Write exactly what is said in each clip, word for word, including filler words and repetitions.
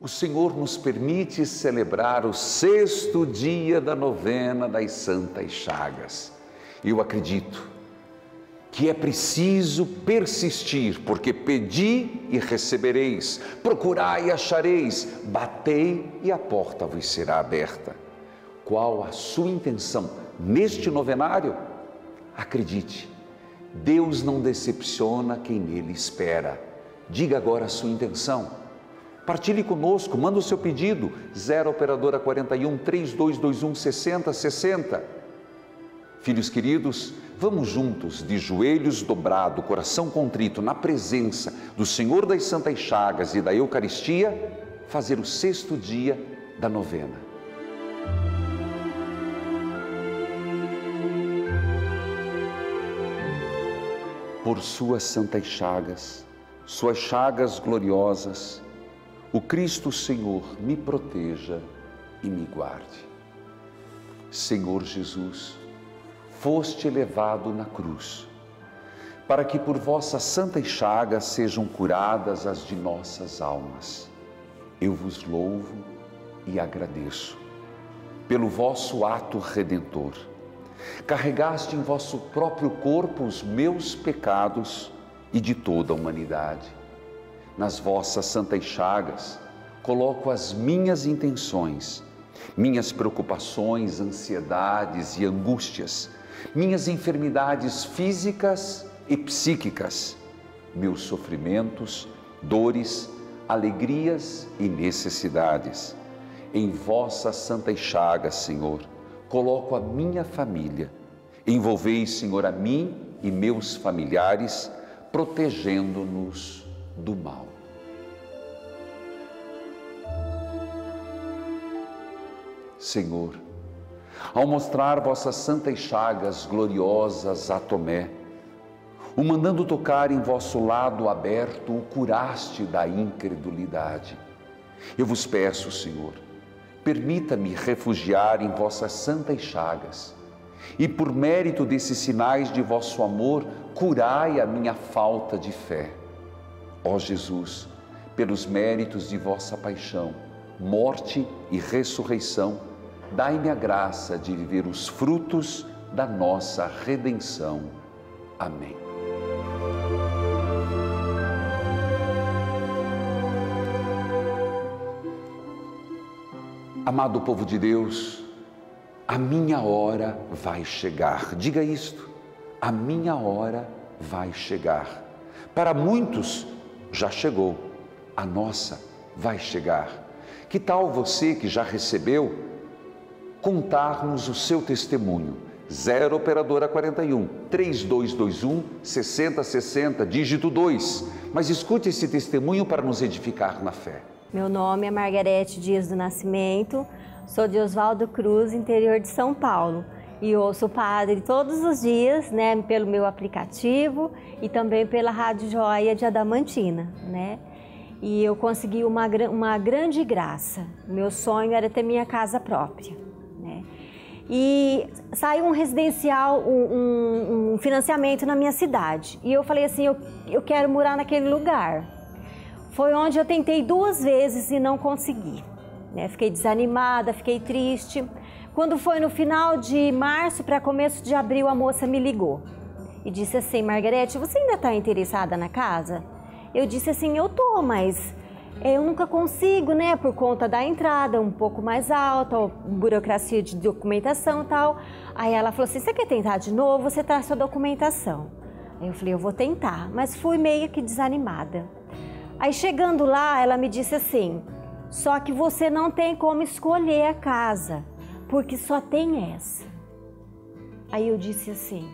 o Senhor nos permite celebrar o sexto dia da novena das Santas Chagas. Eu acredito que é preciso persistir, porque pedi e recebereis, procurai e achareis, batei e a porta vos será aberta. Qual a sua intenção neste novenário? Acredite, Deus não decepciona quem nele espera. Diga agora a sua intenção. Partilhe conosco, manda o seu pedido, zero operadora quarenta e um, três dois dois um, sessenta sessenta. Filhos queridos, vamos juntos, de joelhos dobrados, coração contrito, na presença do Senhor das Santas Chagas e da Eucaristia, fazer o sexto dia da novena. Por suas santas chagas, suas chagas gloriosas, o Cristo Senhor me proteja e me guarde. Senhor Jesus, foste levado na cruz, para que por vossas santas chagas sejam curadas as de nossas almas. Eu vos louvo e agradeço pelo vosso ato redentor. Carregaste em vosso próprio corpo os meus pecados e de toda a humanidade. Nas vossas santas chagas coloco as minhas intenções, minhas preocupações, ansiedades e angústias, minhas enfermidades físicas e psíquicas, meus sofrimentos, dores, alegrias e necessidades. Em vossas santas chagas, Senhor, coloco a minha família. Envolvei, Senhor, a mim e meus familiares, protegendo-nos do mal. Senhor, ao mostrar vossas santas chagas gloriosas a Tomé, o mandando tocar em vosso lado aberto, o curaste da incredulidade. Eu vos peço, Senhor, permita-me refugiar em vossas santas chagas e, por mérito desses sinais de vosso amor, curai a minha falta de fé. Ó Jesus, pelos méritos de vossa paixão, morte e ressurreição, dai-me a graça de viver os frutos da nossa redenção. Amém. Amado povo de Deus, a minha hora vai chegar. Diga isto, a minha hora vai chegar. Para muitos já chegou, a nossa vai chegar. Que tal você que já recebeu contar-nos o seu testemunho? zero operadora quarenta e um, três dois dois um, sessenta sessenta, dígito dois. Mas escute esse testemunho para nos edificar na fé. Meu nome é Margarete Dias do Nascimento, sou de Oswaldo Cruz, interior de São Paulo. E ouço o Padre todos os dias, né, pelo meu aplicativo e também pela Rádio Joia de Adamantina, né? E eu consegui uma, uma grande graça. Meu sonho era ter minha casa própria, né? E saiu um residencial, um, um financiamento na minha cidade. E eu falei assim, eu, eu quero morar naquele lugar. Foi onde eu tentei duas vezes e não consegui, né? Fiquei desanimada, fiquei triste. Quando foi no final de março para começo de abril, a moça me ligou e disse assim, Margarete, você ainda está interessada na casa? Eu disse assim, eu tô, mas eu nunca consigo, né? Por conta da entrada um pouco mais alta, burocracia de documentação e tal. Aí ela falou assim, você quer tentar de novo? Você traz sua documentação. Aí eu falei, eu vou tentar, mas fui meio que desanimada. Aí chegando lá, ela me disse assim, só que você não tem como escolher a casa, porque só tem essa. Aí eu disse assim,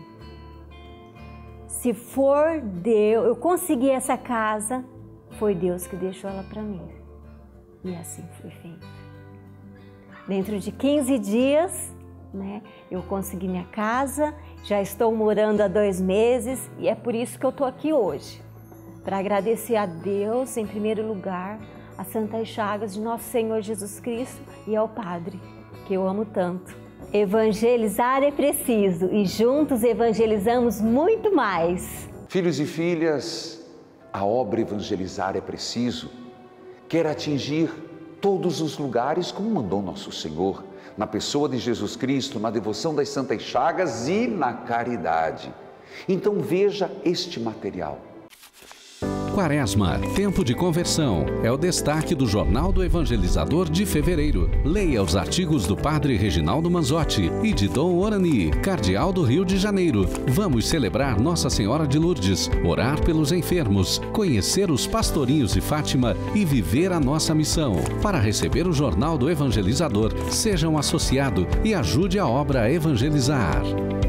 se for Deus, eu consegui essa casa, foi Deus que deixou ela para mim. E assim foi feito. Dentro de quinze dias, né, eu consegui minha casa, já estou morando há dois meses e é por isso que eu estou aqui hoje. Para agradecer a Deus, em primeiro lugar, as santas chagas de nosso Senhor Jesus Cristo e ao Padre, que eu amo tanto. Evangelizar é preciso e juntos evangelizamos muito mais. Filhos e filhas, a obra evangelizar é preciso quer atingir todos os lugares como mandou nosso Senhor, na pessoa de Jesus Cristo, na devoção das Santas Chagas e na caridade. Então veja este material. Quaresma, tempo de conversão, é o destaque do Jornal do Evangelizador de fevereiro. Leia os artigos do Padre Reginaldo Manzotti e de Dom Orani, cardeal do Rio de Janeiro. Vamos celebrar Nossa Senhora de Lourdes, orar pelos enfermos, conhecer os pastorinhos de Fátima e viver a nossa missão. Para receber o Jornal do Evangelizador, seja um associado e ajude a obra a evangelizar.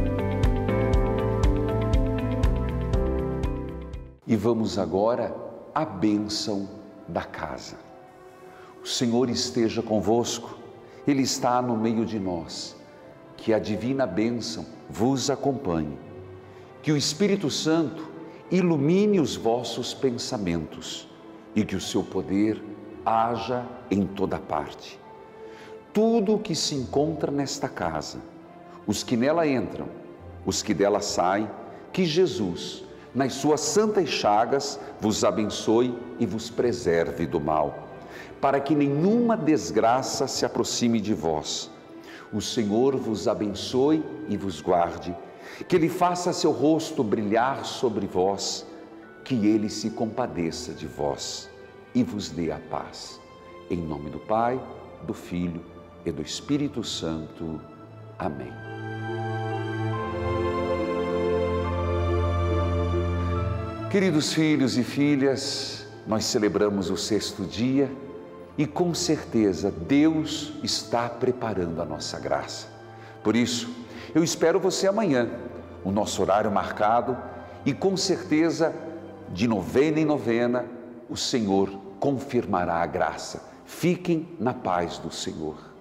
E vamos agora à bênção da casa. O Senhor esteja convosco, Ele está no meio de nós. Que a divina bênção vos acompanhe. Que o Espírito Santo ilumine os vossos pensamentos e que o seu poder haja em toda parte. Tudo o que se encontra nesta casa, os que nela entram, os que dela saem, que Jesus, nas suas santas chagas, vos abençoe e vos preserve do mal, para que nenhuma desgraça se aproxime de vós. O Senhor vos abençoe e vos guarde, que Ele faça seu rosto brilhar sobre vós, que Ele se compadeça de vós e vos dê a paz. Em nome do Pai, do Filho e do Espírito Santo. Amém. Queridos filhos e filhas, nós celebramos o sexto dia e com certeza Deus está preparando a nossa graça. Por isso, eu espero você amanhã, o nosso horário marcado, e com certeza, de novena em novena, o Senhor confirmará a graça. Fiquem na paz do Senhor.